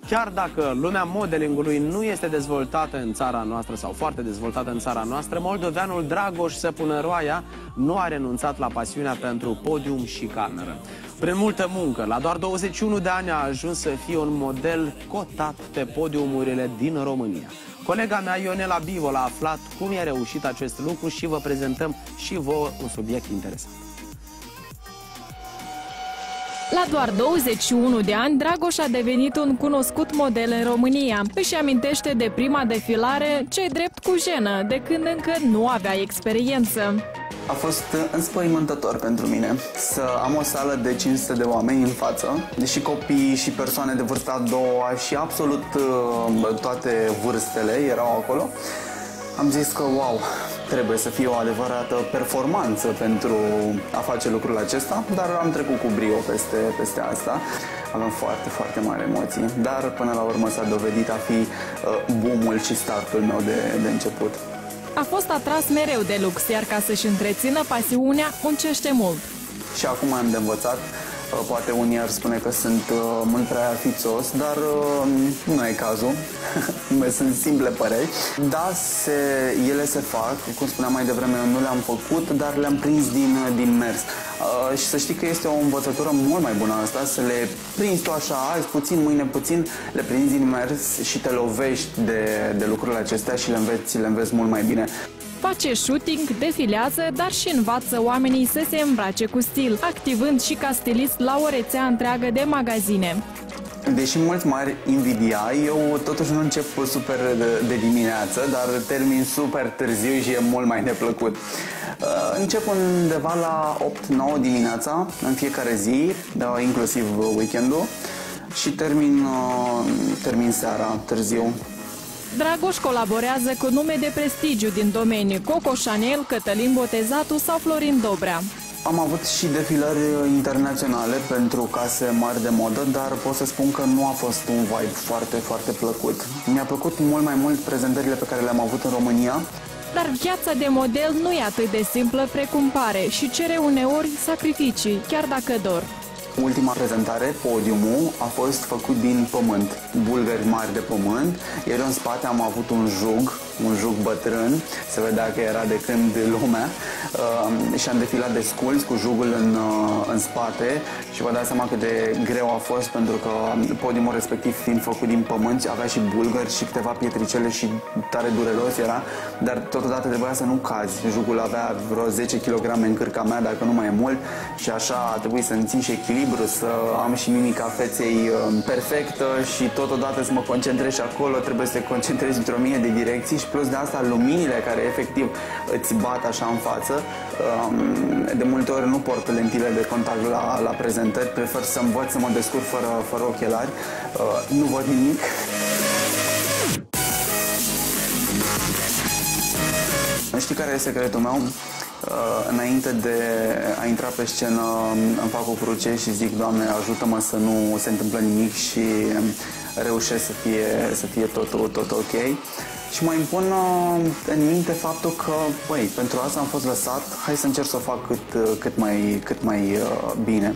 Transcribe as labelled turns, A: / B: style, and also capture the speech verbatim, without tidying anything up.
A: Chiar dacă lumea modelingului nu este dezvoltată în țara noastră sau foarte dezvoltată în țara noastră, moldoveanul Dragoș Săpunăroaia nu a renunțat la pasiunea pentru podium și cameră. Prin multă muncă, la doar douăzeci și unu de ani a ajuns să fie un model cotat pe podiumurile din România. Colega mea, Ionela Bivol, a aflat cum i-a reușit acest lucru și vă prezentăm și vouă un subiect interesant.
B: La doar douăzeci și unu de ani, Dragoș a devenit un cunoscut model în România. Își amintește de prima defilare, ce-i drept cu jenă, de când încă nu avea experiență.
C: A fost înspăimântător pentru mine să am o sală de cinci sute de oameni în față, deși copii și persoane de vârsta a doua și absolut toate vârstele erau acolo. Am zis că, wow, trebuie să fie o adevărată performanță pentru a face lucrul acesta, dar am trecut cu brio peste, peste asta. Aveam foarte, foarte mari emoții, dar până la urmă s-a dovedit a fi uh, boom-ul și startul meu de, de început.
B: A fost atras mereu de lux, iar ca să-și întrețină pasiunea, muncește mult.
C: Și acum am de învățat. Poate unii ar spune că sunt uh, mult prea fițos, dar uh, nu e cazul. Sunt simple păreri. Da, se, ele se fac, cum spuneam mai devreme, eu nu le-am făcut, dar le-am prins din, din mers. Uh, și să știi că este o învățătură mult mai bună asta, să le prinzi tu așa, azi puțin, mâine puțin, le prinzi din mers și te lovești de, de lucrurile acestea și le înveți, le înveți mult mai bine.
B: Face shooting, defilează, dar și învață oamenii să se îmbrace cu stil, activând și ca stilist la o rețea întreagă de magazine.
C: Deși mulți mari invidia, eu totuși nu încep super de, de dimineață, dar termin super târziu și e mult mai neplăcut. Încep undeva la opt nouă dimineața, în fiecare zi, inclusiv weekendul, și termin, termin seara, târziu.
B: Dragoș colaborează cu nume de prestigiu din domeniu, Coco Chanel, Cătălin Botezatu sau Florin Dobrea.
C: Am avut și defilări internaționale pentru case mari de modă, dar pot să spun că nu a fost un vibe foarte, foarte plăcut. Mi-a plăcut mult mai mult prezentările pe care le-am avut în România.
B: Dar viața de model nu e atât de simplă precum pare și cere uneori sacrificii, chiar dacă dor.
C: Ultima prezentare, podiumul, a fost făcut din pământ, bulgări mari de pământ, iar în spate am avut un jug, un jug bătrân, se vedea că era de când lumea, uh, și am defilat de sculți cu jugul în, uh, în spate și vă dați seama cât de greu a fost, pentru că podiumul respectiv, fiind făcut din pământ, avea și bulgări și câteva pietricele și tare dureros era, dar totodată trebuia să nu cazi. Jugul avea vreo zece kilograme în cârca mea, dacă nu mai e mult, și așa a trebuit să îmi țin și echilibru, să am și mimica feței perfectă și totodată să mă concentrez și acolo, trebuie să te concentrezi într-o mie de direcții și plus de asta luminile care efectiv îți bat așa în față. De multe ori nu port lentile de contact la, la prezentări, prefer să învăț să mă descurc fără, fără ochelari, nu văd nimic. Știi care e secretul meu? Uh, înainte de a intra pe scenă îmi fac o cruce și zic: Doamne, ajută-mă să nu se întâmplă nimic și reușesc să fie, să fie totul tot ok. Și mă impun uh, în minte faptul că, băi, pentru asta am fost lăsat, hai să încerc să o fac cât, cât mai, cât mai uh, bine.